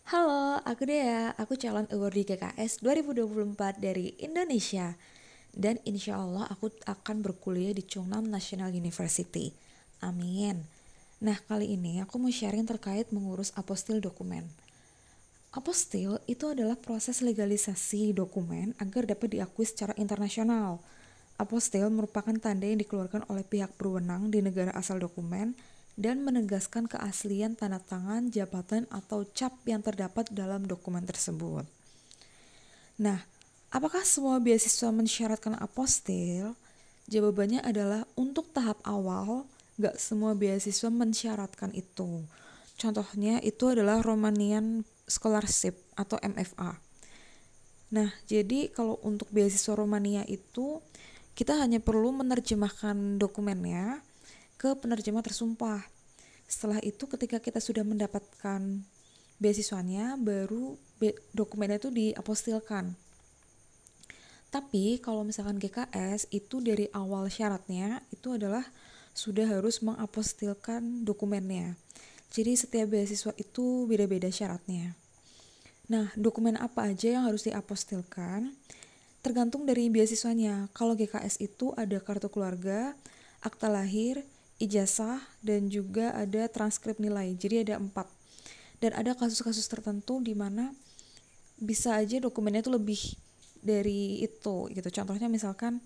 Halo, aku Dea. Aku calon awardee GKS 2024 dari Indonesia. Dan insya Allah aku akan berkuliah di Chungnam National University. Amin. Nah, kali ini aku mau sharing terkait mengurus apostil dokumen. Apostil itu adalah proses legalisasi dokumen agar dapat diakui secara internasional. Apostil merupakan tanda yang dikeluarkan oleh pihak berwenang di negara asal dokumen dan menegaskan keaslian tanda tangan, jabatan, atau cap yang terdapat dalam dokumen tersebut. Nah, apakah semua beasiswa mensyaratkan apostil? Jawabannya adalah untuk tahap awal, gak semua beasiswa mensyaratkan itu. Contohnya itu adalah Romanian Scholarship atau MFA. Nah, jadi kalau untuk beasiswa Romania itu kita hanya perlu menerjemahkan dokumennya ke penerjemah tersumpah. Setelah itu ketika kita sudah mendapatkan beasiswanya, baru dokumennya itu diapostilkan. Tapi kalau misalkan GKS itu dari awal syaratnya itu adalah sudah harus mengapostilkan dokumennya. Jadi setiap beasiswa itu beda-beda syaratnya. Nah, dokumen apa aja yang harus diapostilkan? Tergantung dari beasiswanya. Kalau GKS itu ada kartu keluarga, akta lahir, ijazah, dan juga ada transkrip nilai. Jadi ada 4. Dan ada kasus-kasus tertentu di mana bisa aja dokumennya itu lebih dari itu gitu. Contohnya misalkan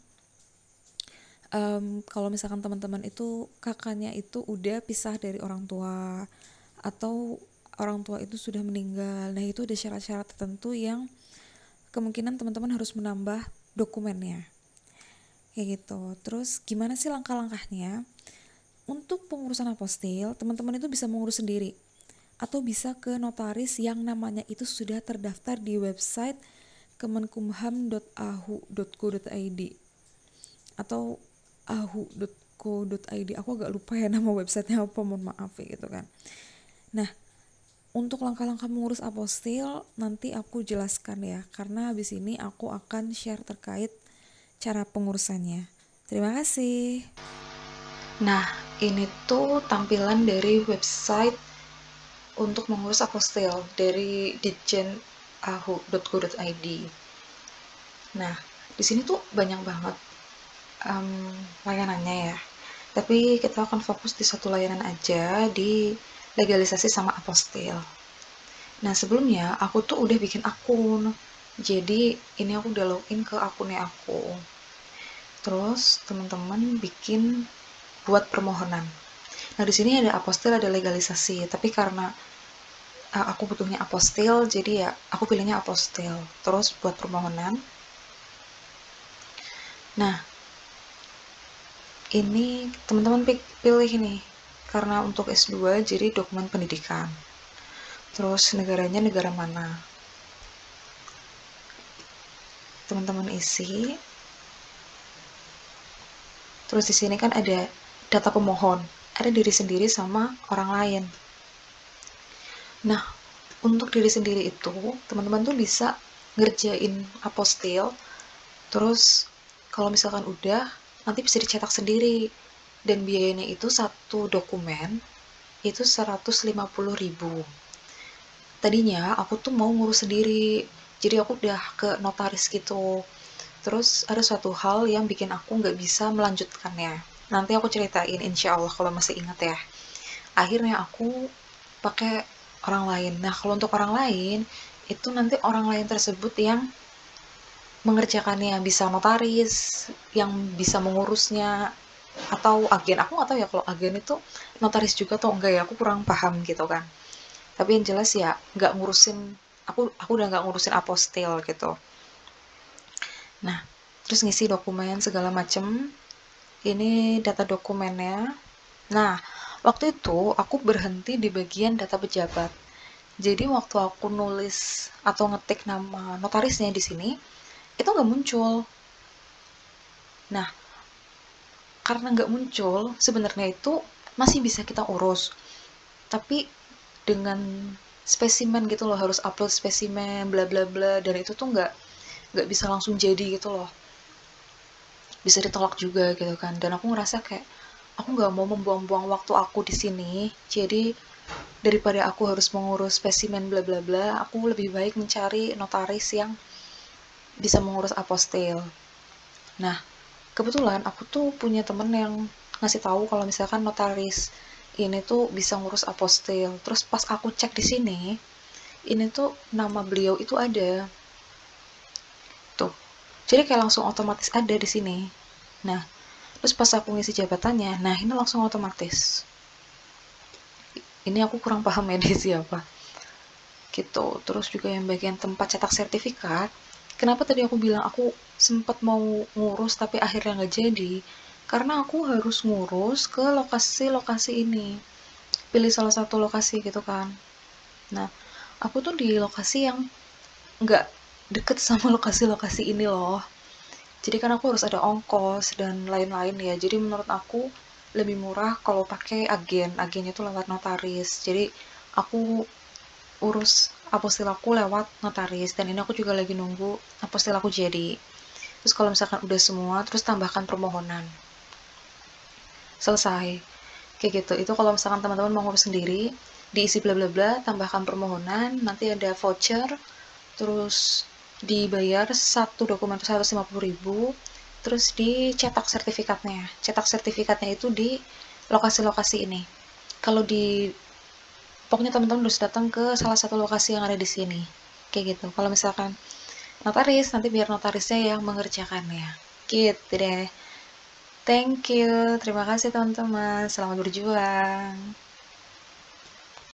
kalau misalkan teman-teman itu kakaknya itu udah pisah dari orang tua atau orang tua itu sudah meninggal. Nah, itu ada syarat-syarat tertentu yang kemungkinan teman-teman harus menambah dokumennya. Kayak gitu. Terus gimana sih langkah-langkahnya? Untuk pengurusan apostil, teman-teman itu bisa mengurus sendiri atau bisa ke notaris yang namanya itu sudah terdaftar di website kemenkumham.ahu.co.id atau ahu.co.id. Aku agak lupa ya nama websitenya apa, mohon maaf ya gitu kan. Nah, untuk langkah-langkah mengurus apostil nanti aku jelaskan ya, karena habis ini aku akan share terkait cara pengurusannya. Terima kasih. Nah, ini tuh tampilan dari website untuk mengurus apostil dari ditjen.ahu.go.id. Nah, di sini tuh banyak banget layanannya ya. Tapi kita akan fokus di satu layanan aja, di legalisasi sama apostil. Nah, sebelumnya aku tuh udah bikin akun. Jadi, ini aku udah login ke akunnya aku. Terus, teman-teman bikin buat permohonan. Nah, di sini ada apostil, ada legalisasi. Tapi karena aku butuhnya apostil, jadi ya aku pilihnya apostil. Terus buat permohonan. Nah, ini teman-teman pilih nih. Karena untuk S2 jadi dokumen pendidikan. Terus negaranya negara mana? Teman-teman isi. Terus di sini kan ada data pemohon, ada diri sendiri sama orang lain. Nah, untuk diri sendiri itu, teman-teman tuh bisa ngerjain apostil. Terus kalau misalkan udah, nanti bisa dicetak sendiri. Dan biayanya itu satu dokumen itu 150.000. Tadinya aku tuh mau ngurus sendiri. Jadi aku udah ke notaris gitu. Terus ada suatu hal yang bikin aku nggak bisa melanjutkannya. Nanti aku ceritain insya Allah kalau masih ingat ya. Akhirnya aku pakai orang lain. Nah, kalau untuk orang lain, itu nanti orang lain tersebut yang mengerjakannya, bisa notaris, yang bisa mengurusnya, atau agen. Aku nggak tahu ya kalau agen itu notaris juga atau enggak ya, aku kurang paham gitu kan. Tapi yang jelas ya nggak ngurusin, aku udah nggak ngurusin apostil gitu. Nah, terus ngisi dokumen segala macem. Ini data dokumennya. Nah, waktu itu aku berhenti di bagian data pejabat. Jadi waktu aku nulis atau ngetik nama notarisnya di sini, itu nggak muncul. Nah, karena nggak muncul, sebenarnya itu masih bisa kita urus. Tapi dengan spesimen gitu loh, harus upload spesimen, bla bla bla, dan itu tuh nggak bisa langsung jadi gitu loh. Bisa ditolak juga gitu kan. Dan aku ngerasa kayak aku nggak mau membuang-buang waktu aku di sini. Jadi daripada aku harus mengurus spesimen bla bla bla, aku lebih baik mencari notaris yang bisa mengurus apostil. Nah, kebetulan aku tuh punya temen yang ngasih tahu kalau misalkan notaris ini tuh bisa ngurus apostil. Terus pas aku cek di sini, ini tuh nama beliau itu ada tuh. Jadi kayak langsung otomatis ada di sini. Nah, terus pas aku ngisi jabatannya, nah ini langsung otomatis. Ini aku kurang paham ya dia siapa. Gitu. Terus juga yang bagian tempat cetak sertifikat, kenapa tadi aku bilang aku sempat mau ngurus tapi akhirnya nggak jadi? Karena aku harus ngurus ke lokasi-lokasi ini. Pilih salah satu lokasi gitu kan. Nah, aku tuh di lokasi yang nggak deket sama lokasi-lokasi ini loh. Jadi kan aku harus ada ongkos dan lain-lain ya. Jadi menurut aku lebih murah kalau pakai agen. Agennya tuh lewat notaris. Jadi aku urus apostil aku lewat notaris, dan ini aku juga lagi nunggu apostil aku jadi. Terus kalau misalkan udah semua, terus tambahkan permohonan. Selesai. Kayak gitu. Itu kalau misalkan teman-teman mau ngurus sendiri, diisi bla bla bla, tambahkan permohonan, nanti ada voucher, terus dibayar satu dokumen itu 150.000, terus dicetak sertifikatnya. Cetak sertifikatnya itu di lokasi-lokasi ini. Kalau di pokoknya teman-teman harus datang ke salah satu lokasi yang ada di sini. Kayak gitu. Kalau misalkan notaris, nanti biar notarisnya yang mengerjakannya. Gitu deh. Thank you. Terima kasih teman-teman. Selamat berjuang.